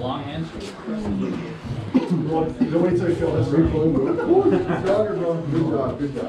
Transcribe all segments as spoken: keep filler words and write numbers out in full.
long handshake. Don't wait till you feel this. Good job, good job.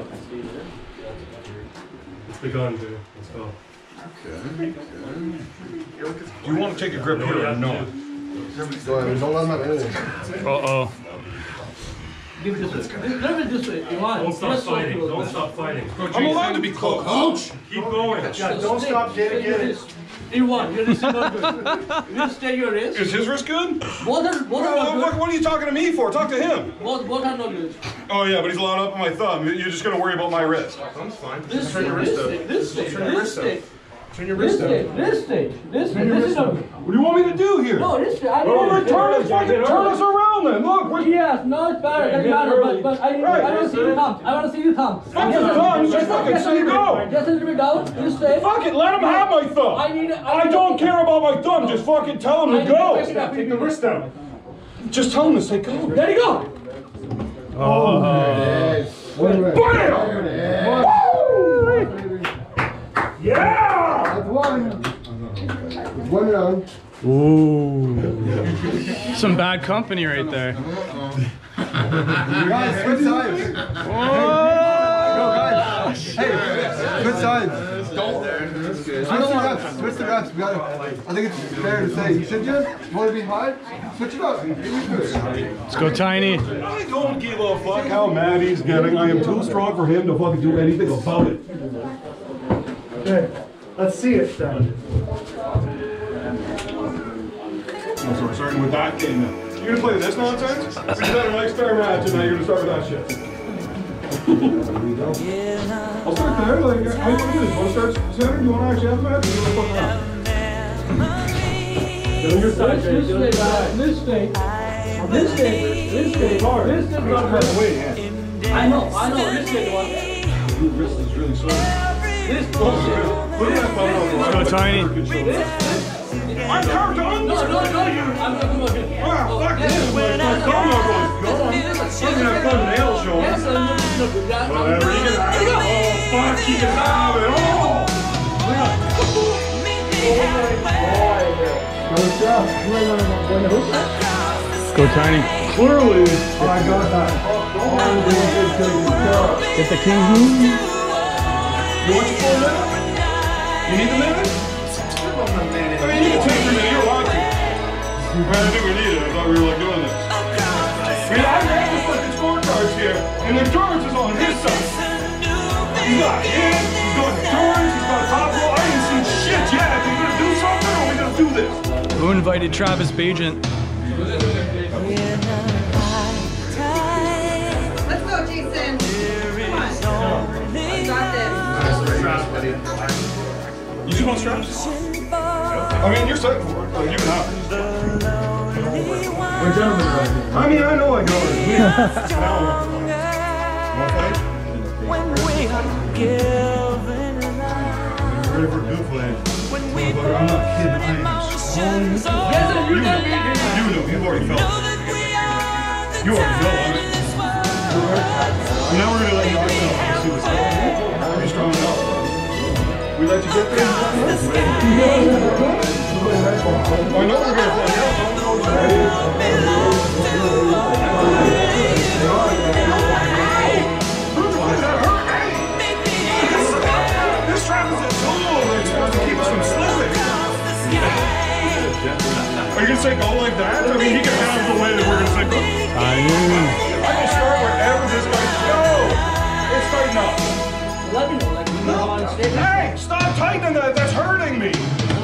It's begun, dude. Let's go. Okay. Do you want to take a grip here or no? Go ahead, don't let him have anything. Uh-oh. Give it this way. Let it this way. You want? Don't stop fighting. Don't stop fighting. I'm allowed to be close. Coach! Keep going. Yeah, don't stop getting it. You want? Your wrist is not good. You will stay your wrist. Is his wrist good? Both are, both Well, are what, not what, good. what are you talking to me for? Talk to him. Both, both are not good. Oh yeah, but he's allowed up on my thumb. You're just gonna worry about my wrist. Thumb's fine. This stick, this stick, this stick, this stick. Turn your This wrist up. stick, this stick, this stick. This is not good. What do you want me to do here? No, this stick. I Oh, need turn us, fucking turn us around then. Look, what? Yes, no, it's better. It doesn't matter. But, but I, Right. I want to see you thumb. I want to see you thumb. Fuck your thumb. Just fucking say go. Just a little bit down. This stick. Fuck it. Let him have my thumb. I need. I don't care about my thumb. Just fucking tell him to go. Take the wrist down. Just tell him to say go. There you go. Oh. Bam! Yeah! That's one. It's one round. Ooh. Some bad company right there. Guys, good sides. Whoa. Go, guys. Hey, good sides. Switch the reps. Switch the reps. We gotta, I think it's fair to say. Should you? You want to be high? Switch it up. Let's go, Tiny. I don't give a fuck how mad he's getting. I am too strong for him to fucking do anything about it. Okay. Let's see it then. So we're starting with that game now. You gonna play this nonsense? We just had a nice fair match and now you're gonna start with that shit. I'll start there. Like, how do you want to do this? You want to start center? Do you want to actually have the match? Or do you want to fuck around? Get on your side, Jay. This Get on your stick, side. this stick, this stick, this stick, hard. this stick. Wait, wait, yeah. I know, I know. This stick one. Your wrist is really sore. This bullshit. Look at that phone. Let's go, Tiny. I'm carved on. No, no, no, you. I'm not talking about it. Ah, fuck this. My thumb not going. Go on. You're gonna have fun nail showing. Yes, I'm not good. Whatever. You can have it. Oh, fuck. You can have it. Oh. Let's go, Tiny. Clearly. Oh, I got that. Get the king move. You want your full minute? You need the minute? I mean, you can take your minute. You're allowed to. I didn't think we needed it. I thought we were like doing this. I mean, I have the fucking scorecards here, and the George is on his side. He's got him, he's got George, he's got top roll. I ain't seen shit yet. Are we gonna do something or are we gonna do this? Who invited Travis Bagent? Let's go, Jason. Come on. You got this. You just want straps? I mean, you're set for it. Like, you can have it. We're gentlemen right here. I mean, I know I got it. Want to fight? Ready for a good play. I'm not kidding. I am strong. Yes, sir, you You can know, be. you know, you've already felt it. You already know on it. And now we're gonna let you get down and see what's up. Are you strong enough? We let you get there? I know we're gonna play out. This trap is a tool that's supposed to keep us from slipping. Are you gonna say go like that? I mean, he can have the way that we're gonna say go. Tiny. I can start wherever this guy go. It's tighten up. Let me know, like, you know how to stay. Hey, stop tightening that. That's hurting me.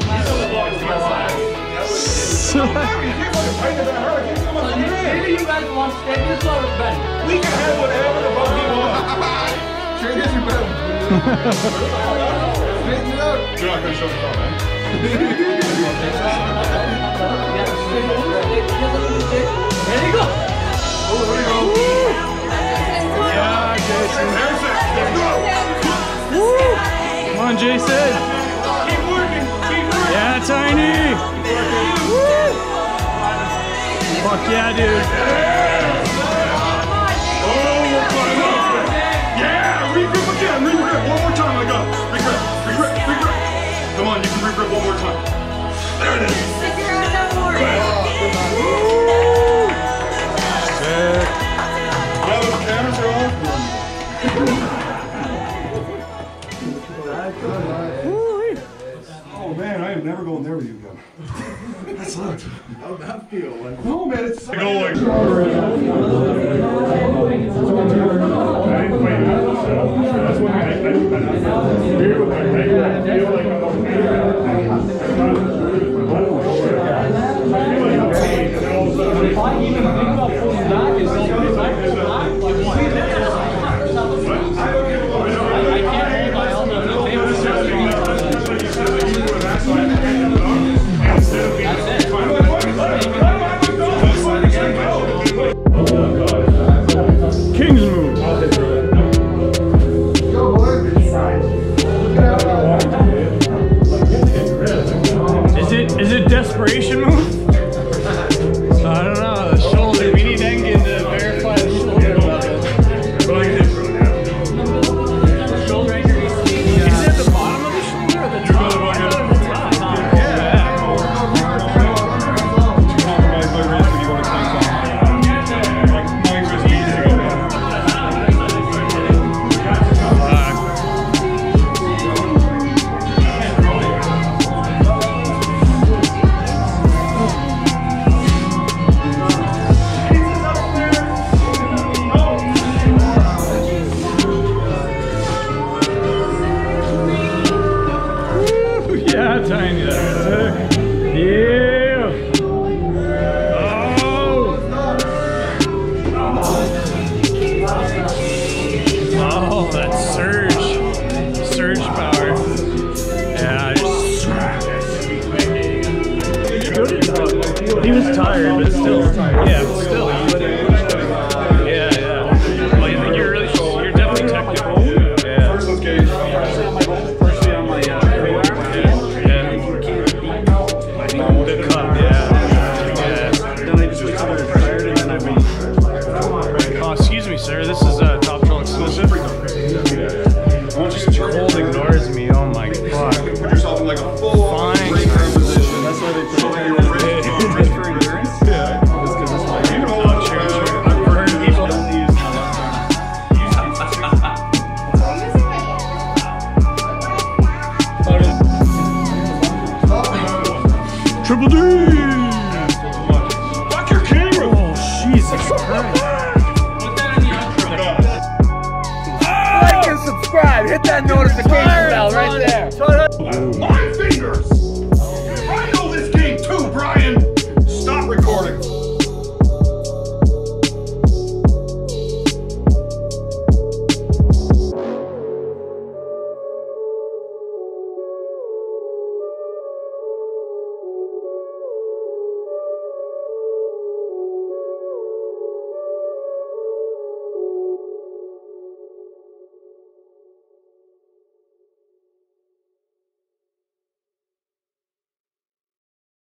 You can't fucking tighten that hard. I can't come up with it. Maybe you guys want to stay this or bend. We can have whatever the fuck we want. Straight as you better. Straighten it up. You're not gonna show me how, man. There you go. Oh, there you go. Yeah, Jason. There's it. Let's go. Come on, Jason. Keep working. Keep working. Yeah, Tiny. Woo. Fuck yeah, dude. Oh, we're flying off it. Yeah, regrip again. Regrip. One more time. I got it. Regrip. Regrip. Regrip. Come on, you can regrip one more time. There it is. Stick around no more. Woo! How'd that feel? Like, no, man, it's I go like. That's what I feel like If I even think about pulling back, it's all pretty back. I can't hold my elbow. No, King's move. Is it is it desperation move? I don't know. The shoulder. We need Engen to verify the shoulder level. The shoulder anchor needs to be. Is it at the bottom of the shoulder or the top? I thought it was the top. Yeah. Compromise my wrist when you go to tank top. Like my wrist needs to go down. Yeah, tiny. Yeah. Oh. Oh, that surge. Surge power. Yeah. Just... He was tired, but still. Yeah, but still. Yeah, yeah. Well, you think you're really, you're definitely technical. Yeah. First, let's gauge. Firstly on my uh, the cup, yeah. Yeah. then I just wait till they're tired and then I wait. Oh, excuse me, sir. This is a Top Troll exclusive. Just cold ignores me. Oh my god. Put yourself in like a full-on Fine. break down position. That's why they put So it that there. your wrist is Just for endurance? Yeah. That's because it's like, You can hold on to it. I've heard people only use my left arm. Triple D! Fuck your camera! Oh, Jesus Christ. like and subscribe. Hit that notification bell right there.